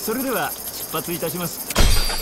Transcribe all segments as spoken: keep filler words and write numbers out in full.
それでは出発いたします。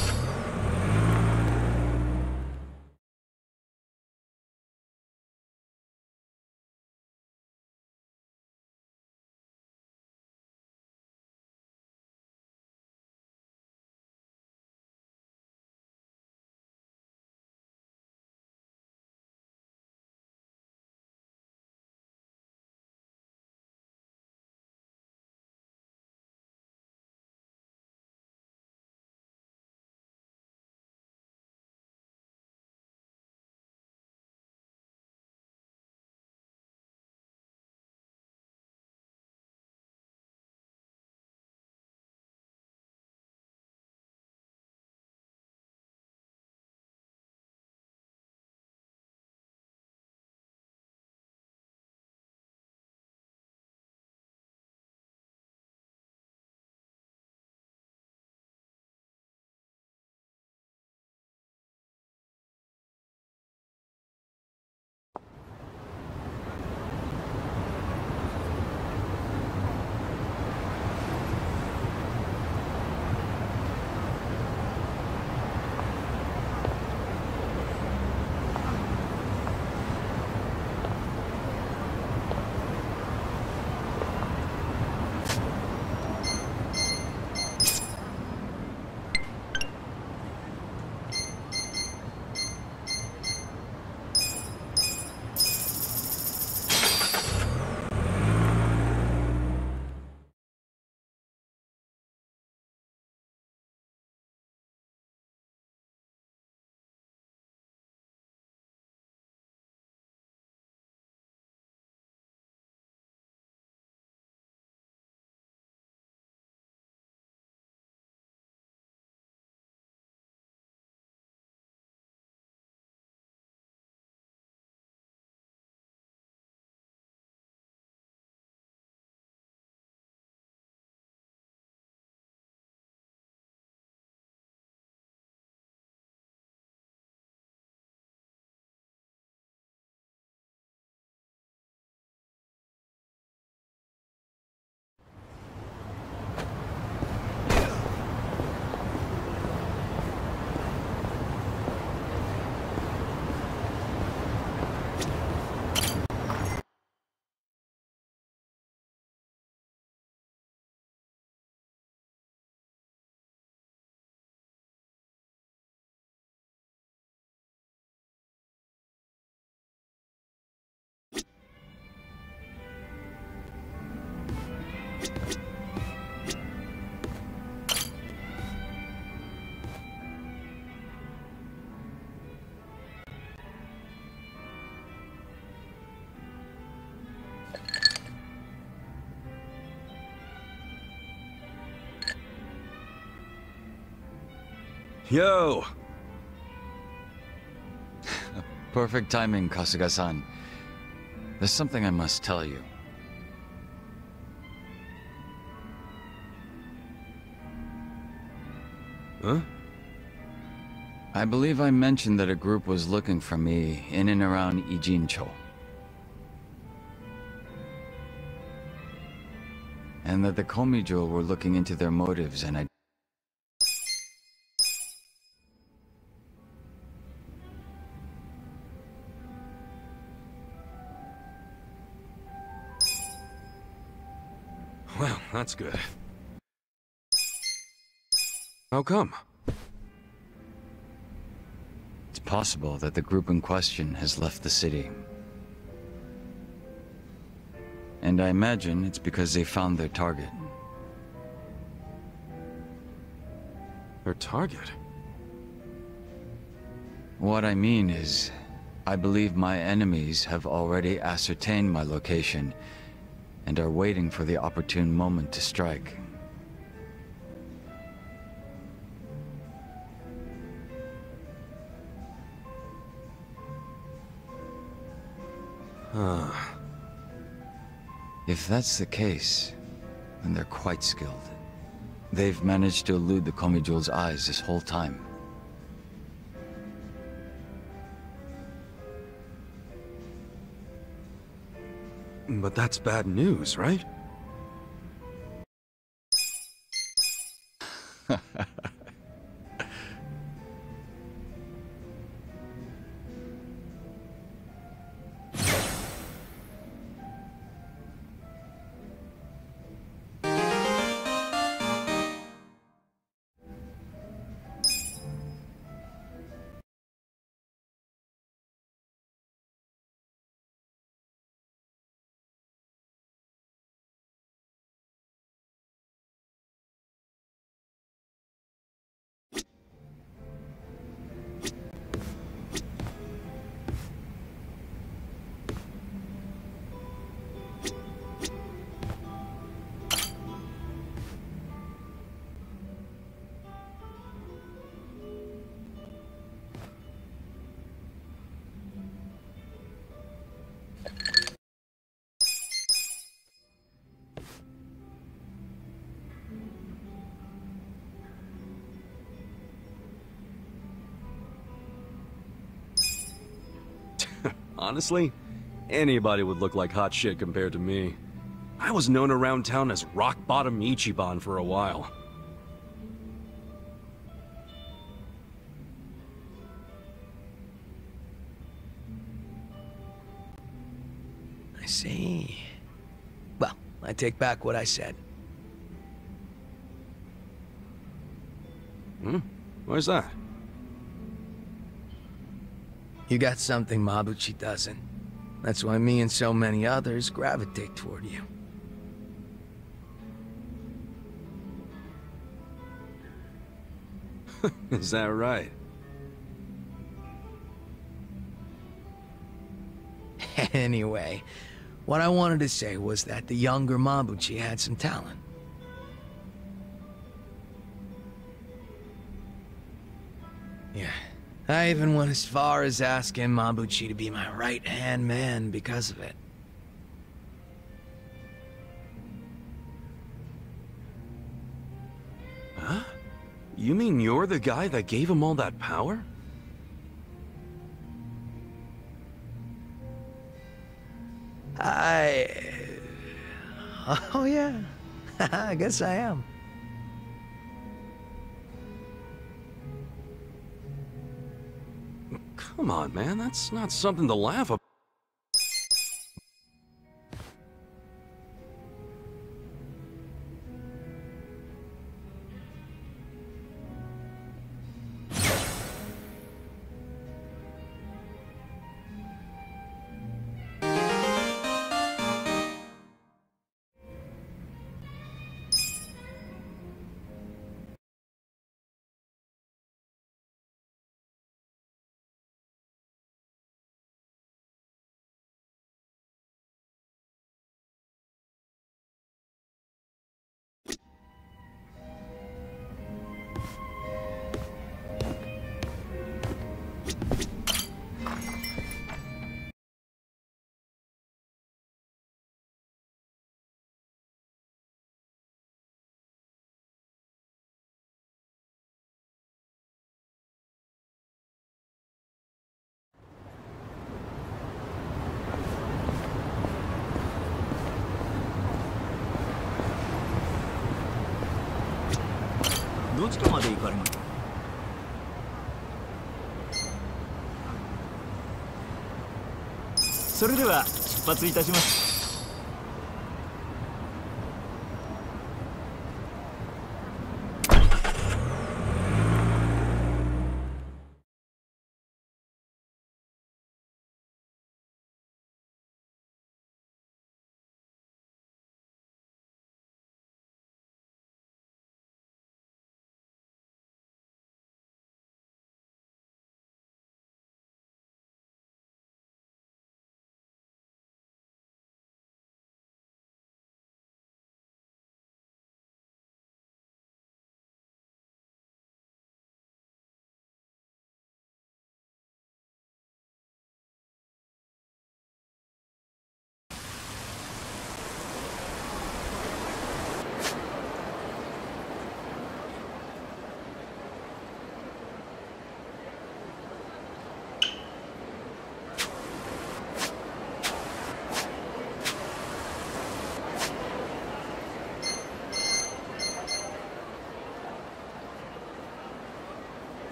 Yo! Perfect timing, Kasuga-san. There's something I must tell you. Huh? I believe I mentioned that a group was looking for me in and around Ijincho. And that the Komijo were looking into their motives, and I... Well, that's good. How come? It's possible that the group in question has left the city. And I imagine it's because they found their target. Their target? What I mean is, I believe my enemies have already ascertained my location and are waiting for the opportune moment to strike. Huh. If that's the case, then they're quite skilled. They've managed to elude the Komijo's eyes this whole time. But that's bad news, right? Honestly, anybody would look like hot shit compared to me. I was known around town as Rock Bottom Ichiban for a while. I see. Well, I take back what I said. Hmm? Where's that? You got something Mabuchi doesn't. That's why me and so many others gravitate toward you. Is that right? Anyway, what I wanted to say was that the younger Mabuchi had some talent. Yeah, I even went as far as asking Mabuchi to be my right-hand man because of it. Huh? You mean you're the guy that gave him all that power? I... Oh yeah, I guess I am. Come on, man, that's not something to laugh about. Where どちらまで行かれます？それでは出発いたします。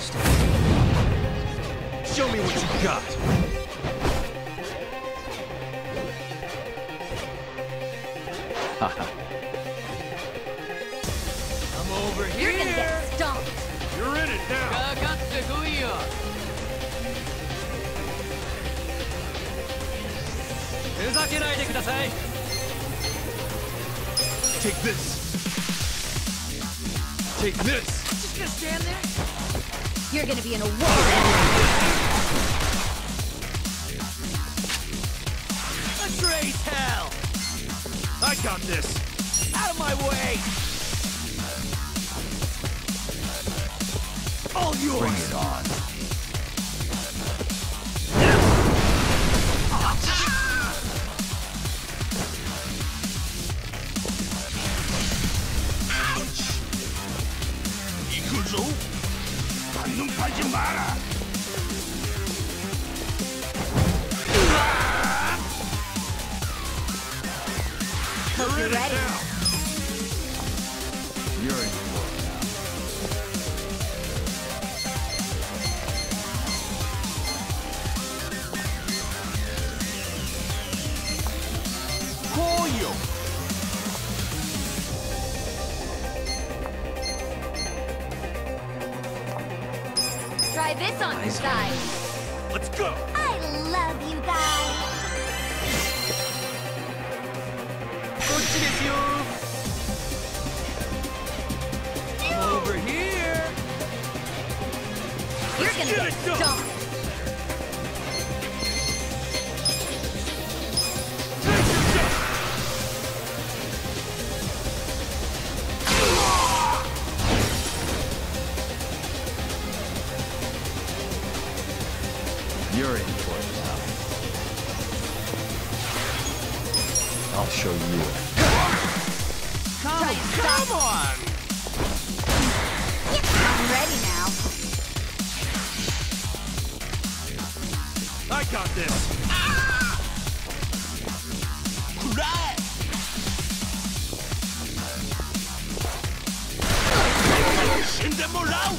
first. Show me what you got. Haha. I'm over here. You're gonna get stomped. You're in it now. Take this. Take this. Just gonna stand there? You're gonna be in a war. Let's raise hell! I got this. Out of my way! All yours. Bring it on. Yakuza. 방금 가지 마라. Hope you're ready. You're in for it now. Koyo. Try this on your side. Let's go. I love you guys. I'm over here! You're gonna get get it done. stomped. You're in for it now. I'll show you. Come, Try and stop. come on! I'm ready now. I got this. Right! 신대몰라우.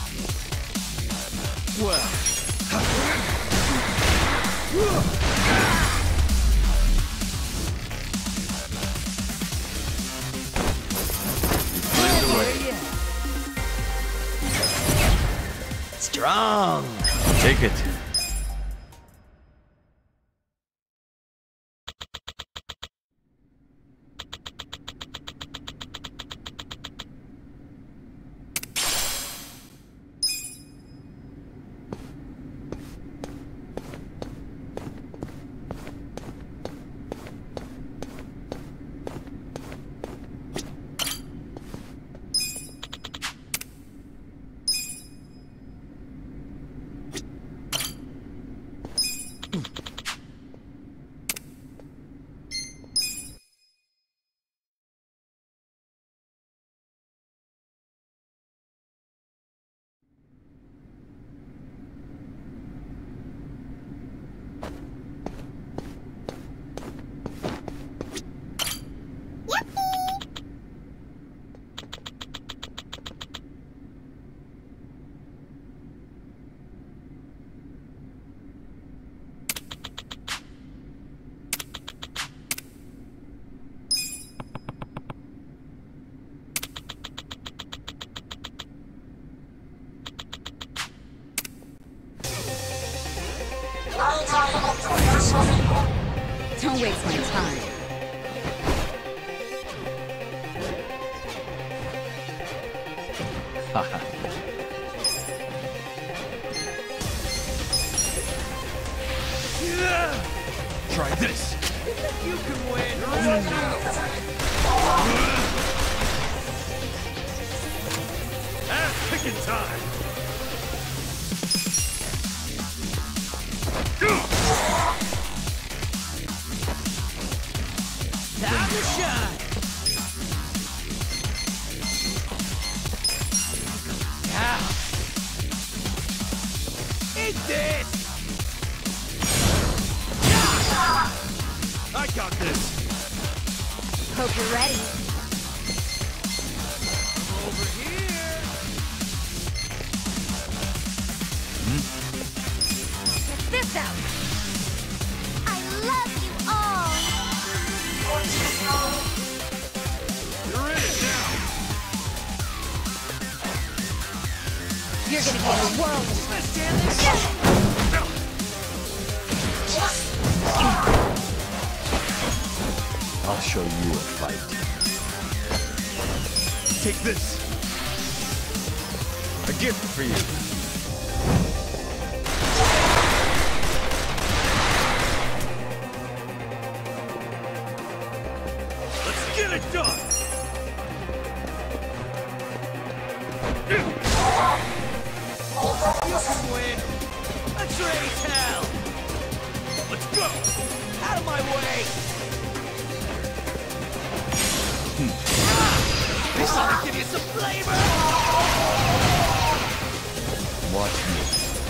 Well, strong! Take it. Don't waste my time. Haha. Try this. You can win! Ass picking time. Time to shine! Now! Eat this! I got this. Hope you're ready. Over here! You're gonna get a world of I'll show you a fight. Take this. A gift for you. Let's get it done! You can win! Let's raise hell! Let's go! Out of my way! This ought to give you some flavor! Watch me.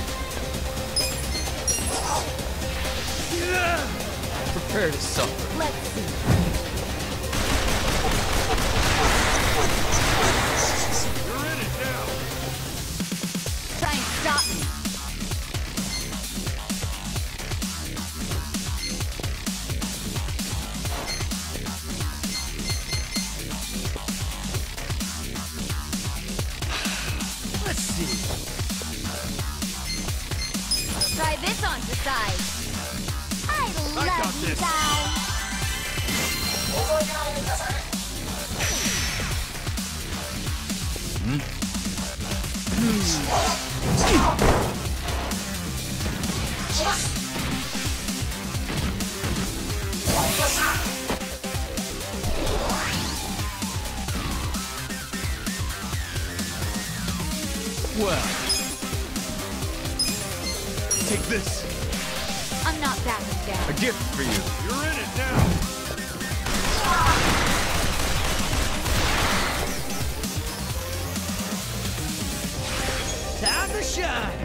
Prepare to suffer. Let's see. You're in it now! Try and stop me. Let's see! Try this on the side. I love got you this. guys. Well. Take this. I'm not backing down. A gift for you. You're in it now! Time to shine.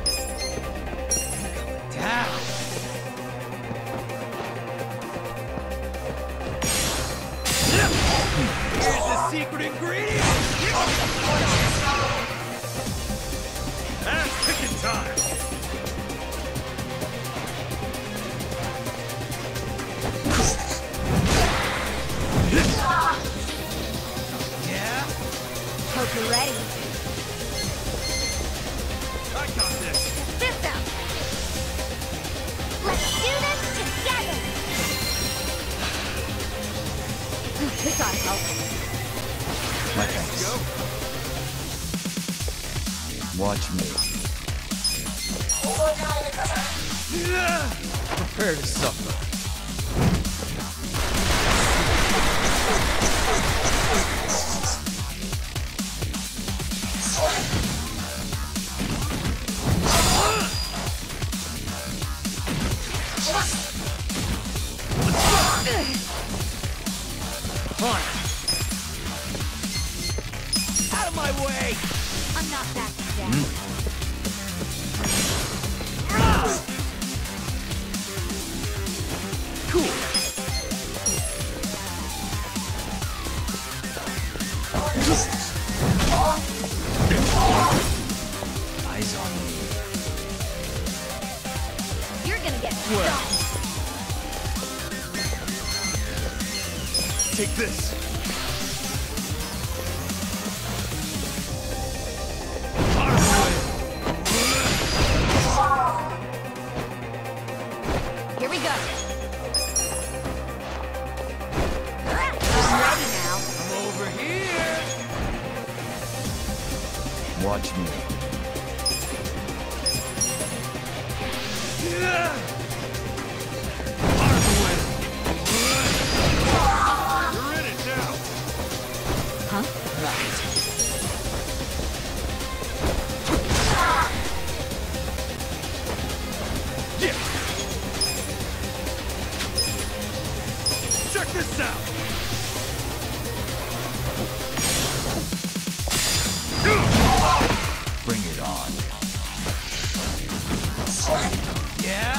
Down. Here's the secret ingredient! Ass kicking time! Yeah? Hope you're ready. I got this! This out. Let's do this together. This ought to help. My thanks. Watch me. Prepare to suffer. Out of my way! I'm not backing down. Cool. Eyes on me. You're gonna get Well. stung. Take this. Here we go. I'm ready now. I'm over here! Watch me. You're in it now! Huh? Right. Yeah! Check this out! Bring it on. Yeah?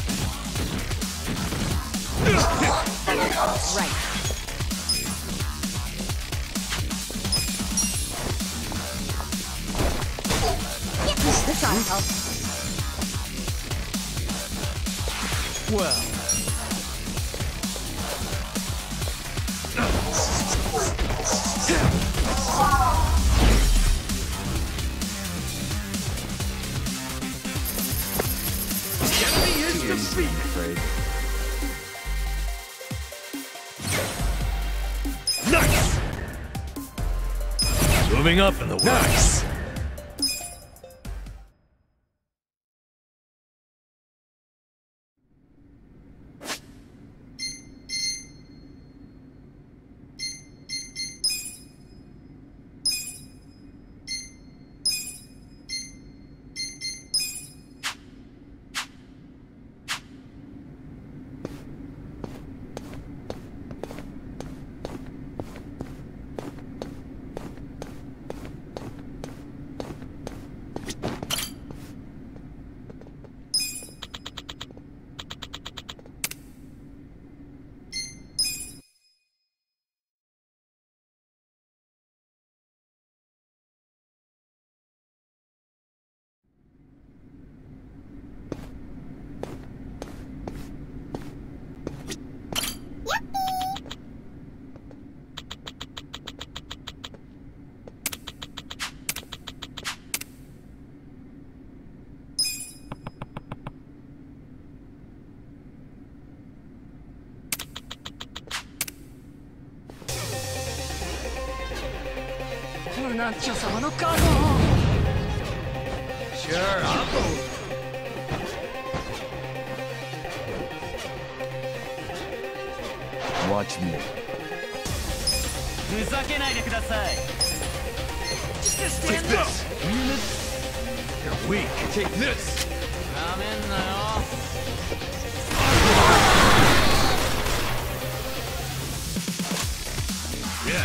Right. This ought to help. Well. easy, I'm afraid. Nice! Moving up in the world. Nice! Sure, I'll go. Watch me. ふざけないでください。 Just Take stand this. up. You're weak. Take this. ダメんなよ。 Yeah.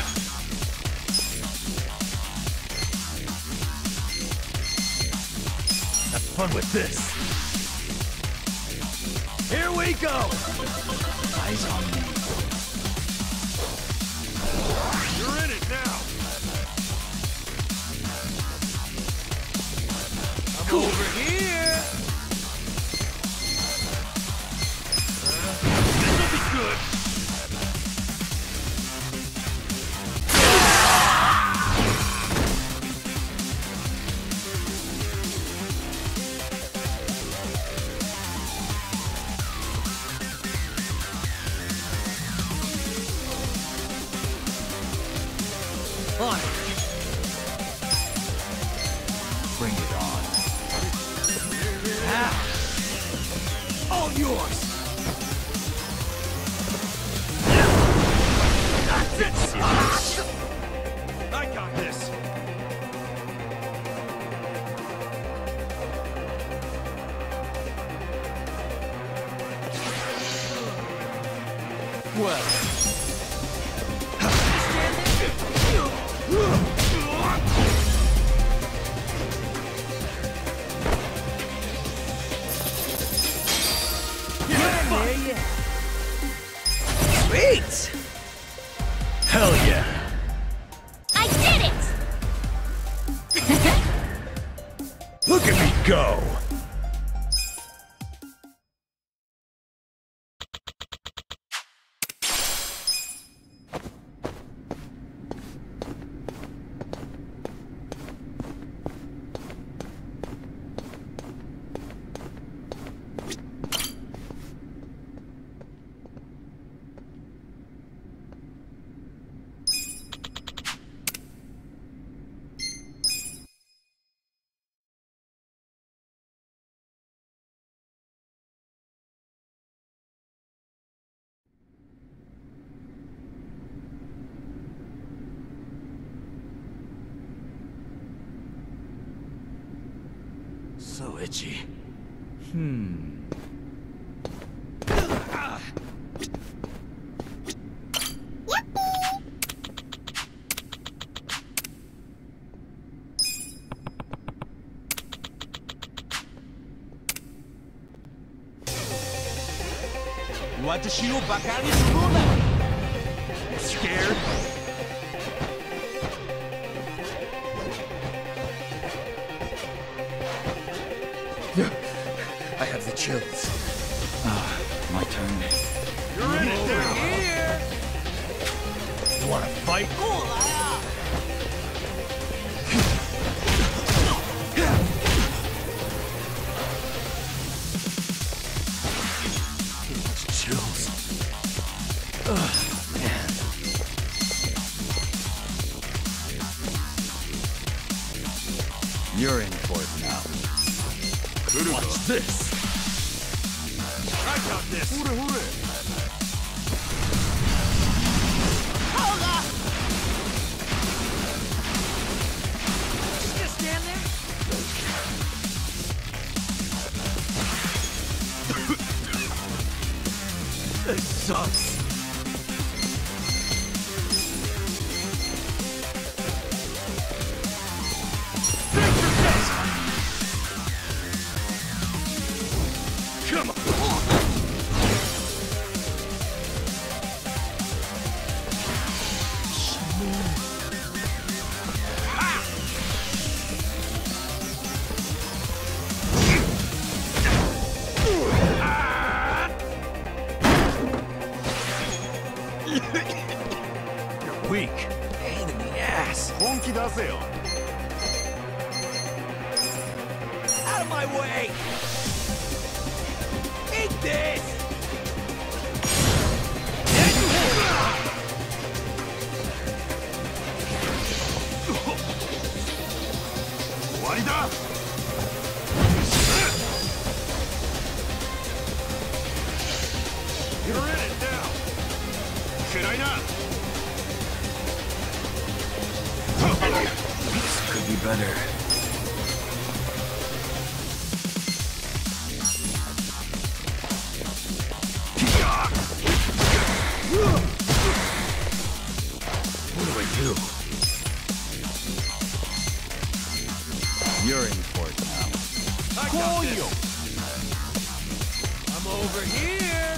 Have fun with this. Here we go. Eyes on me. You're in it now. I'm Cool. over here. This'll be good. On. Bring it on. Ah. All yours. That's it, serious. I got this. Well. Sweet! Hell yeah. I did it! Look at me go. So itchy. Hmm. Scared? I have the chills. Ah, my turn. You're in it now. Here. You wanna fight? You're in for it now. Watch this! I got this! Hold up! Just stand there? This sucks! Come on! You're weak. Pain in the ass. Out of my way! Eat this! You're in it now! Should I not? This could be better. What do I do? You're in for it now. I got this! I'm over here!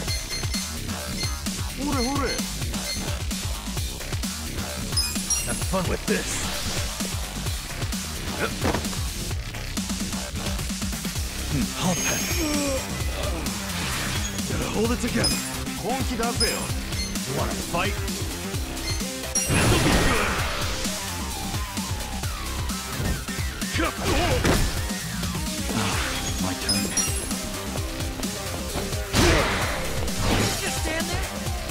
Have fun with this. Hold that. Gotta hold it together. You wanna fight? This'll be good. Come My turn. Just stand there?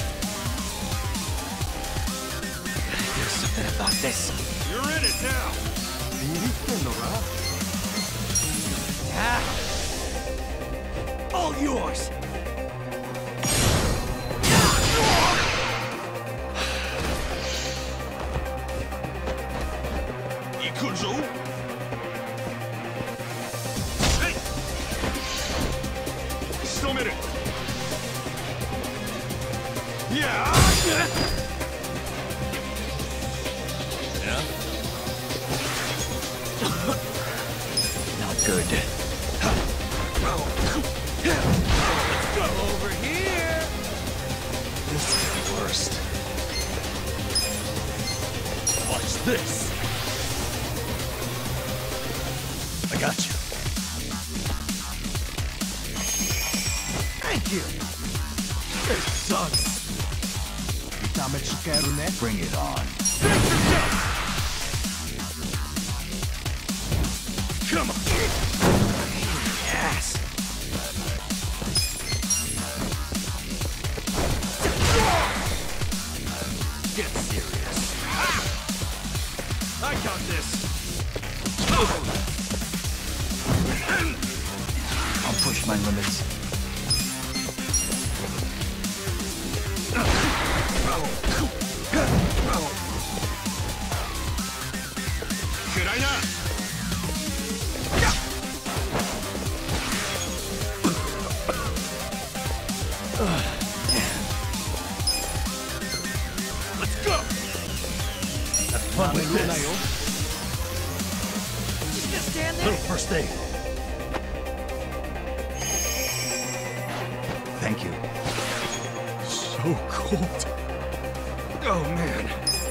There's something about this. You're in it now! Ah. All yours! Yakuza? Hey! Stomach it! Yeah! Yeah? Not good. Let's go over here! This is the worst. Watch this. I got you. Thank you! This sucks. Bring it on. Come on. Yes! Get serious. I got this! I'll push my limits. Should I not? Let's go! Have fun with this. Just stand there? Little first aid. Thank you. So cold. Oh man.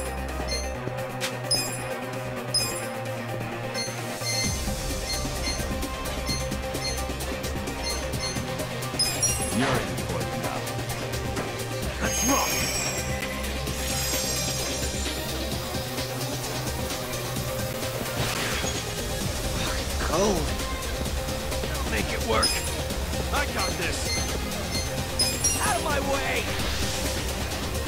You're in for it now. Let's rock. Cold. I'll make it work. I got this. Out of my way!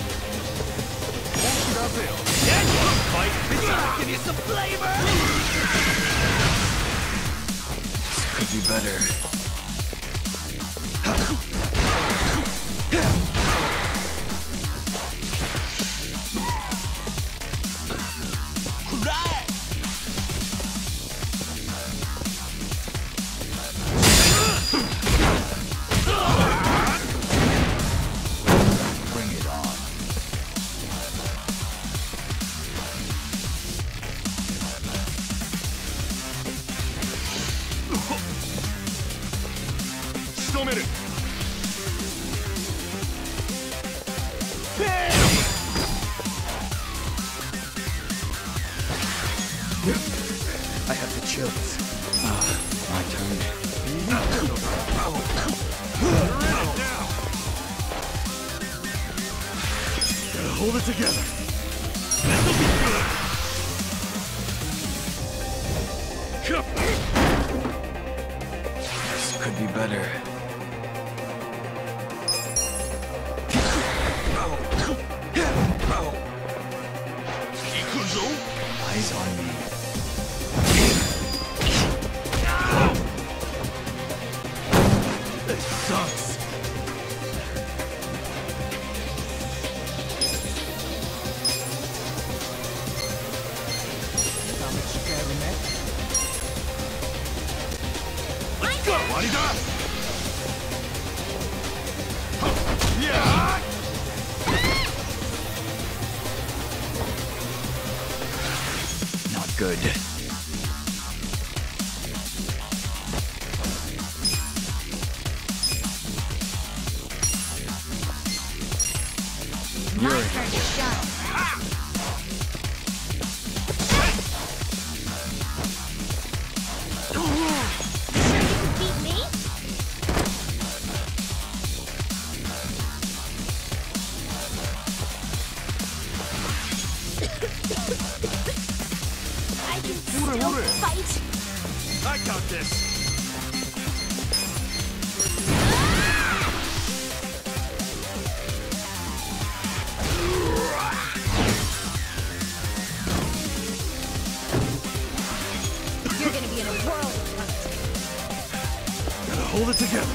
bill. That fight is gonna give you some flavor. Could be better. Bring it on. I have the chills. My turn. Gotta hold it together. This could be better. Eyes on me. This sucks. Let's go, Warida! Yeah! Not good. My turn to shine. You sure you can beat me? I can still fight. I got this. You're gonna be in a whirl. Gotta hold it together.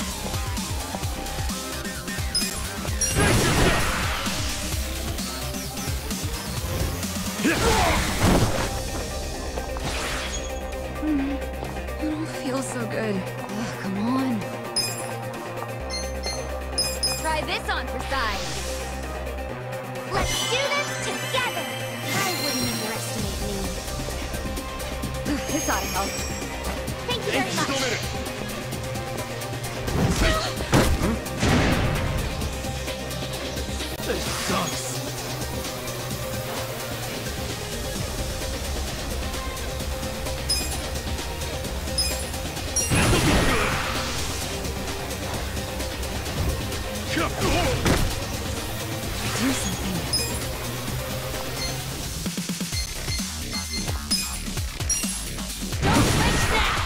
I don't feel so good. Oh, come on. Try this on for size. Let's do this together. I wouldn't underestimate me. Ugh, this ought to help. Thank you very much. This sucks. Do something. Don't flinch now!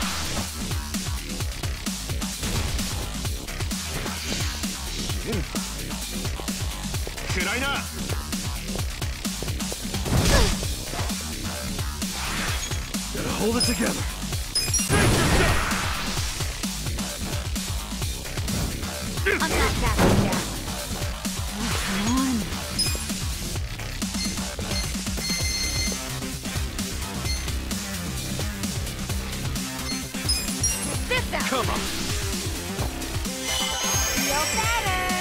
Gotta hold it together. I'm not backing down. Oh, come on. Check this out. Come on. Feel better.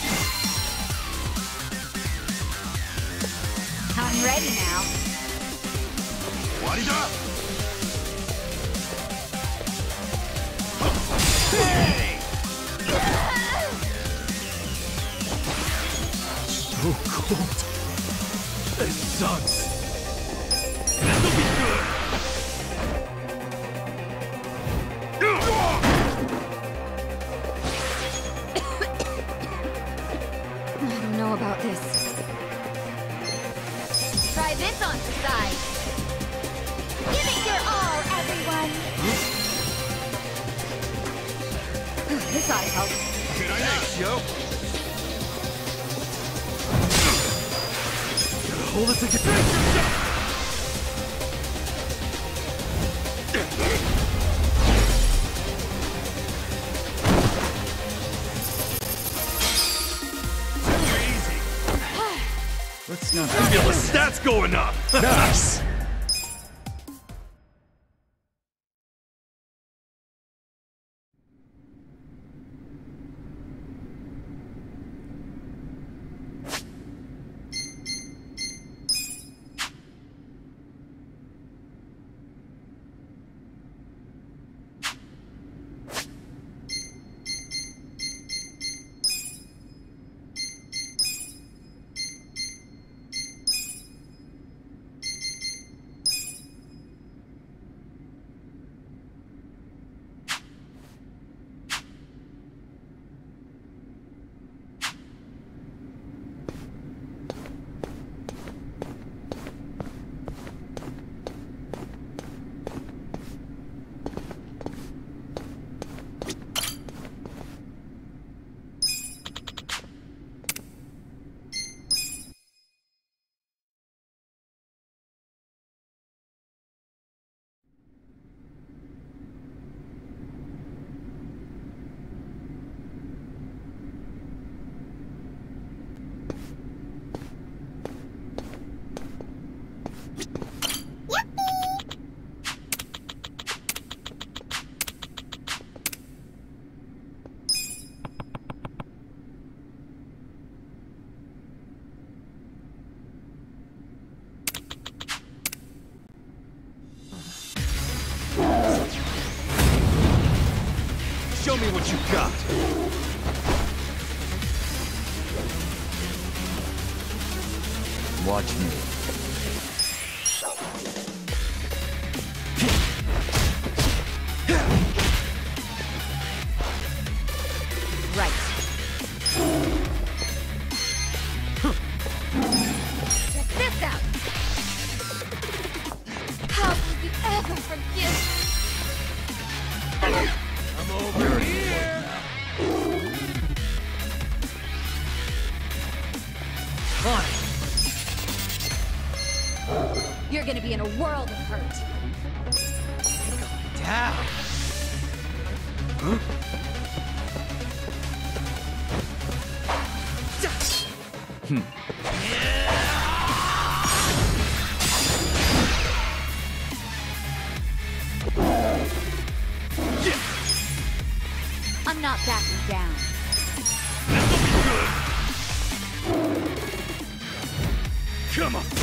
I'm ready now. Warida! Hey! So cold. This sucks. This'll be good. I don't know about this. Try this on for size. Give it your all, everyone. This ought to help. Thanks, yo. Hold it together. Let's not I feel the stats going up. Nice. Show me what you got. watch me. Right. Check this out. How will you ever forgive? I'm over here. On it. You're gonna be in a world of hurt. Down. Huh? Hmm. I'm not backing down. Come on.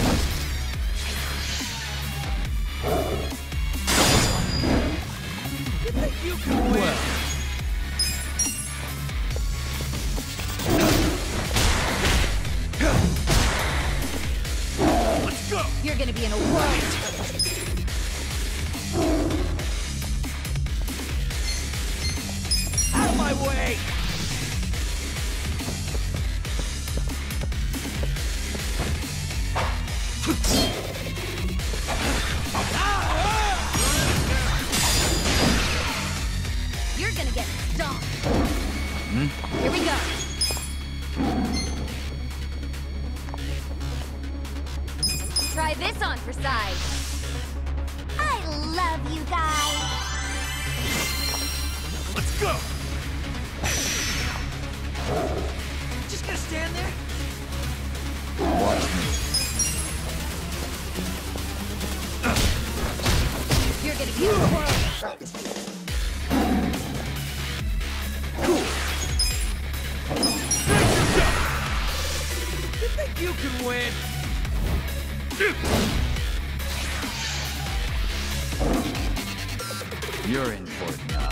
You think you can win? Well. Let's go. You're gonna be in a world of hurt. Out of my way! You're gonna get stomped. Here we go. Try this on for size. I love you guys. Let's go. Just gonna stand there? Watch me. You're gonna be in a world of hurt. You think you can win? You're in for it now.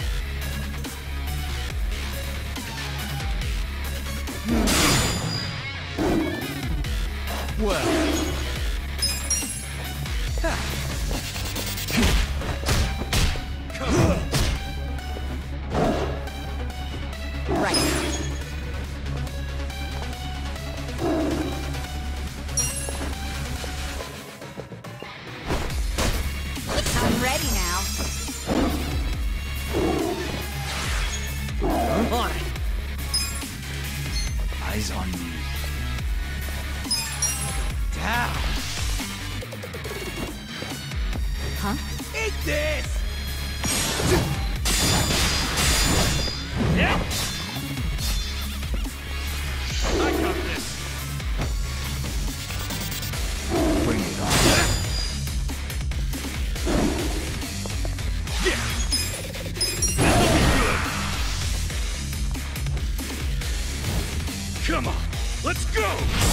Well. Right. I'm ready now. On it. Eyes on me. Down. How? Huh? Eat this! Yeah. I got this. Bring it on. Yeah. Come on, let's go!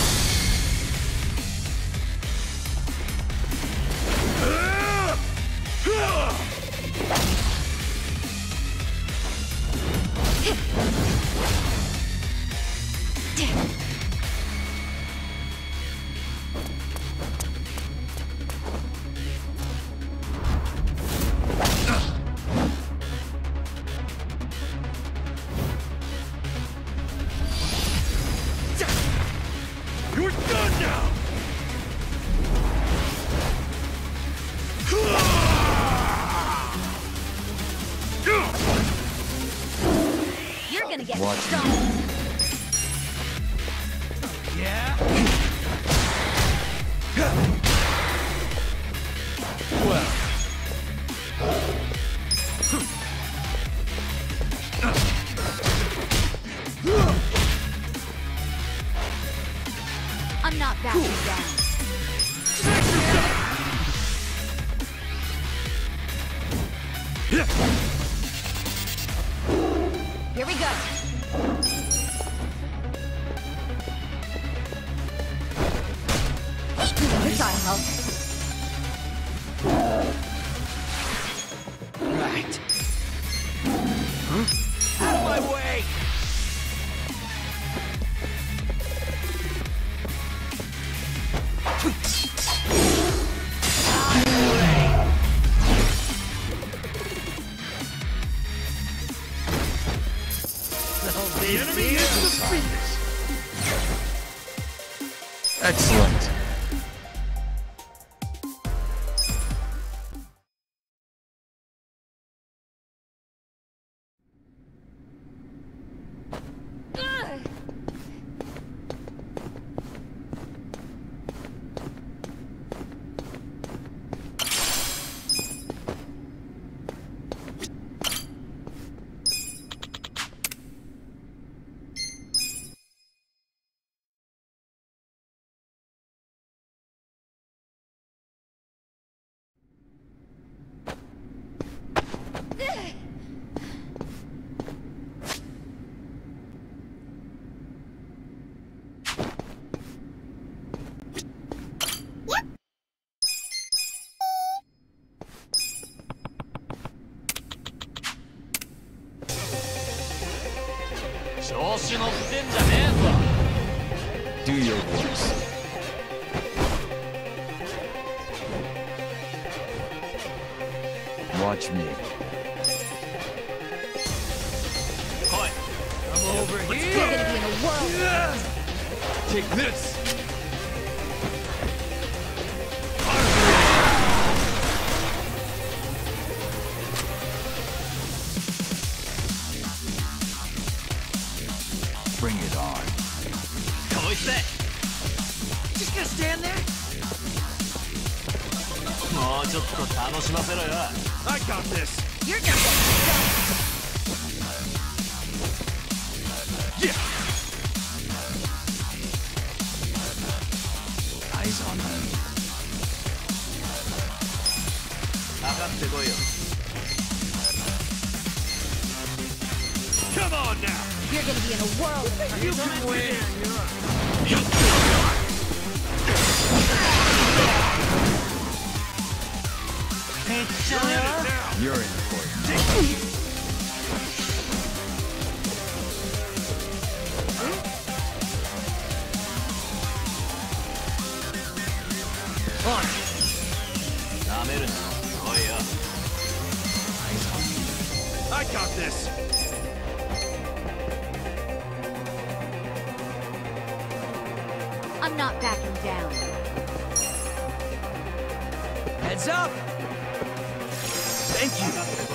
You're done now! You're gonna get Watch stung. Yeah? Well, I'm not backing down. Here we go. This ought to help. right. Out of my way! The enemy is defeated! Excellent. Ugh. Do your worst. Watch me. I'm over You're here! gonna be in a whirl. Take this! Bring it on. Just gonna stand there? I got this! You're gonna get stung. Yeah! Eyes on me. Come on now! You're gonna be in a whirl. You can win! You're in it now! You're in for it. I got this! I'm not backing down. Heads up! Thank you!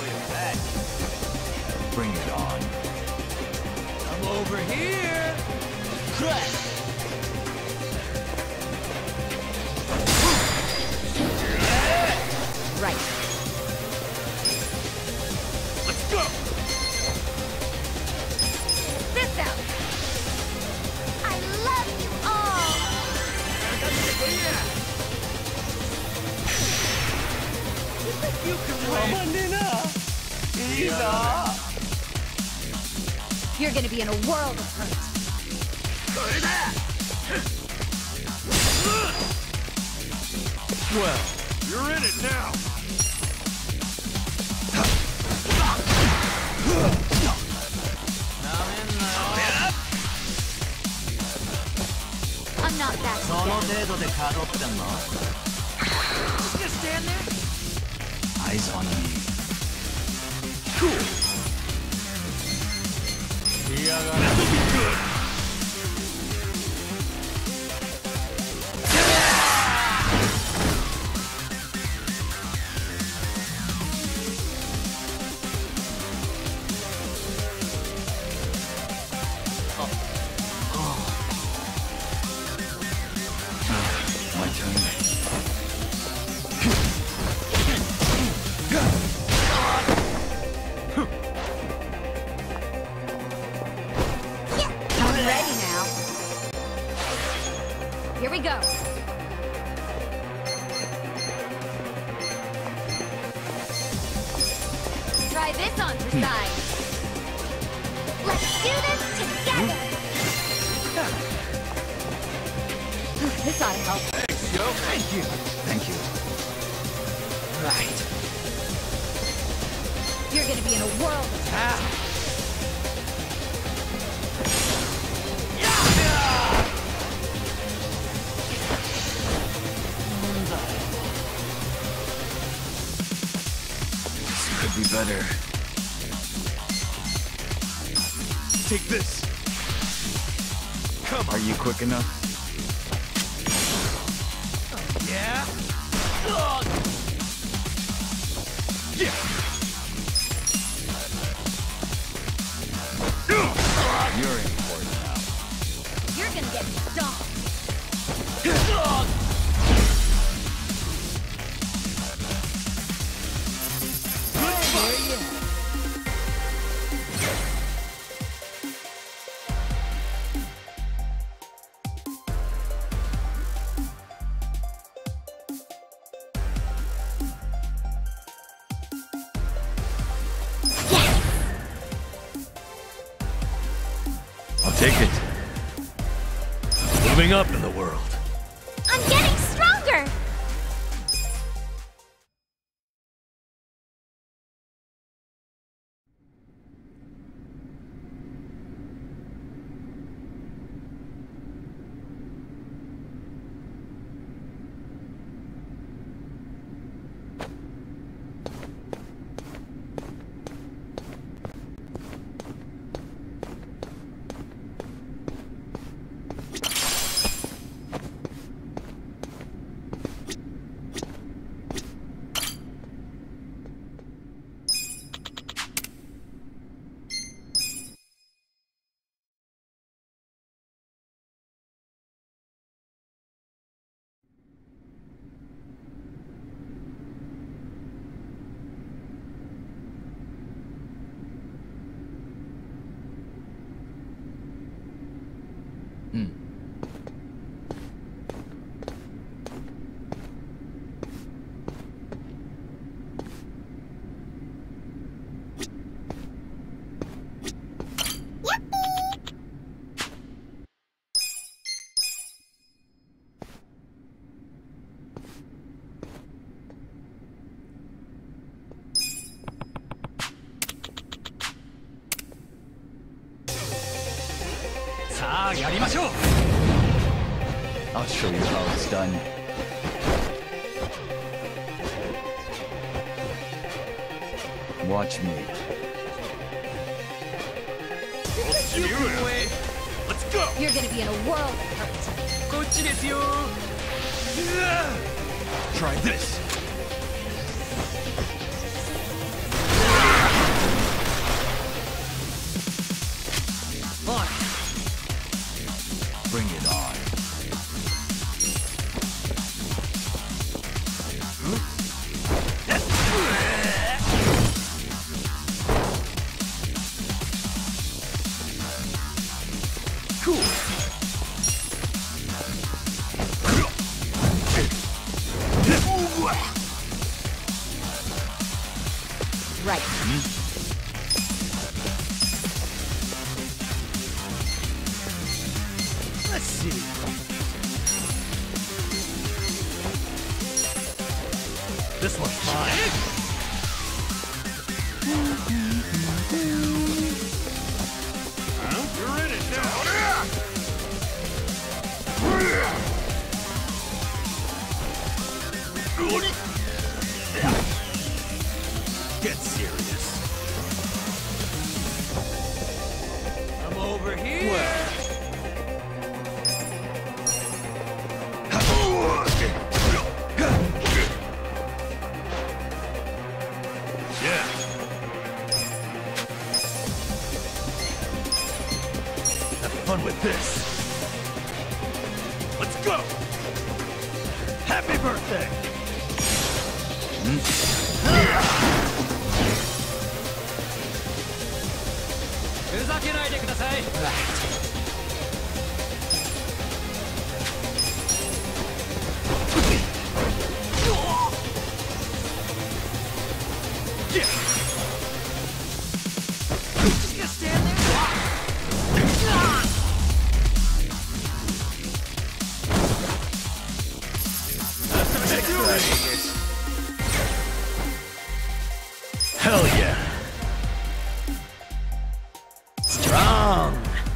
Bring it on. I'm over here! You're gonna be in a world of hurt. Well, you're in it now. I'm not that scared. Just gonna stand there? Eyes on me. Cool. This'll be good. My turn. I'm ready now. Here we go. Try this on for size. Let's do this together. This ought to help. Thanks, yo. Thank you. Thank you. Right. You're gonna be in a world of Ah. This could be better. Take this. Come on. Are you quick enough? Yeah? Ugh. Yeah. You're in for it now. You're gonna get stomped. I'll take it. Moving up in the world. I'm getting stronger. Hmm. I'll show you how it's done. Watch me. Let's go. You're gonna be in a world of hurt. Try this. Bring it on. Cool. Right. see. This one's mine. Huh? You're in it now. Get serious. I'm over here. Well. Yeah. Have fun with this. Let's go. Happy birthday. Hell yeah. Strong.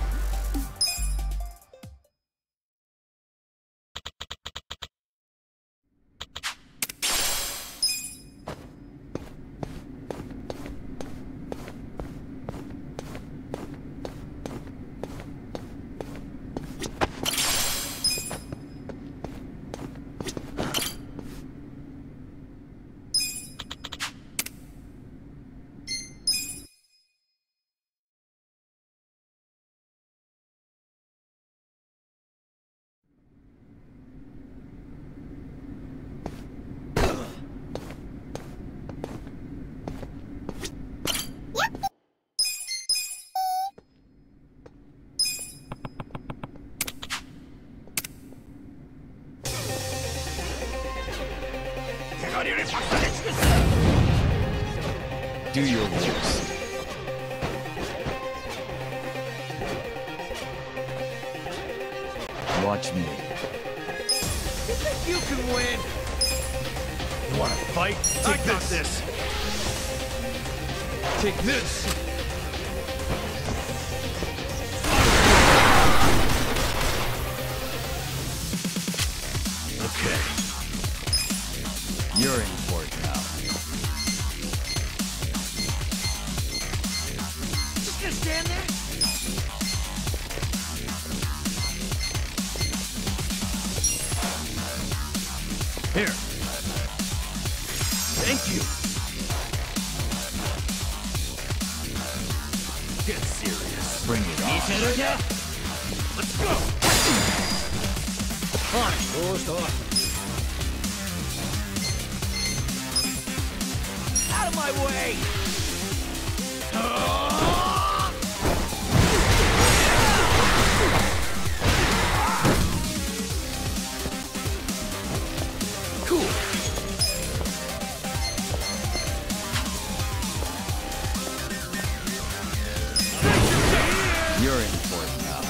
Do your worst. Watch me. You think you can win? You wanna fight? Take I got this. this. Take this. Okay. You're in for it now. Just gonna stand there? Here. Thank you. Get serious. Bring it on. Let's go. On. Out of my way. Cool. You're in for it now.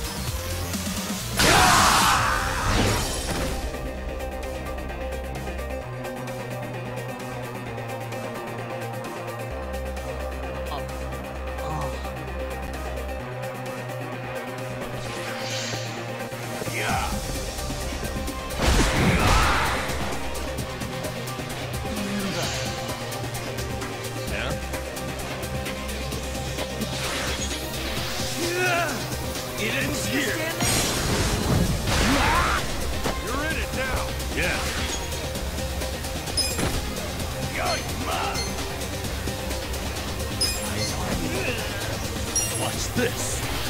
It ends here. You're in it now. Yeah. Watch this.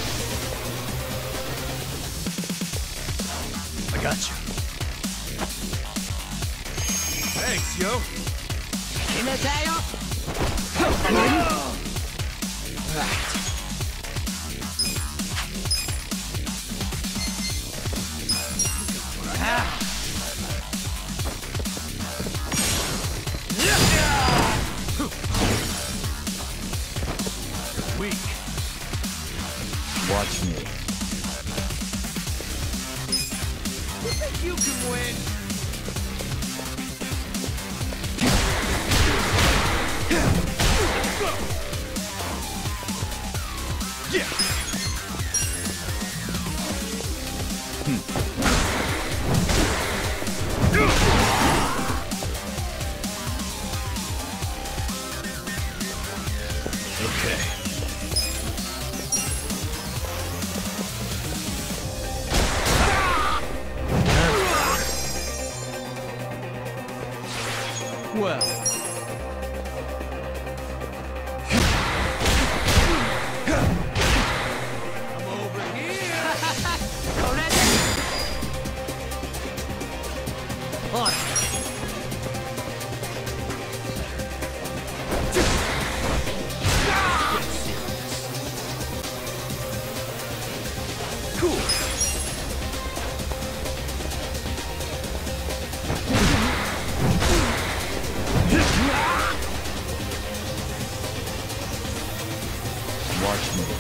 I got you. Thanks, yo. Right. Watch me. think you can win. Let's go. Yeah. Okay. Well. I'm over here. On. Cool. Watch me.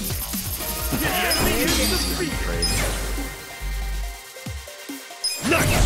Nice.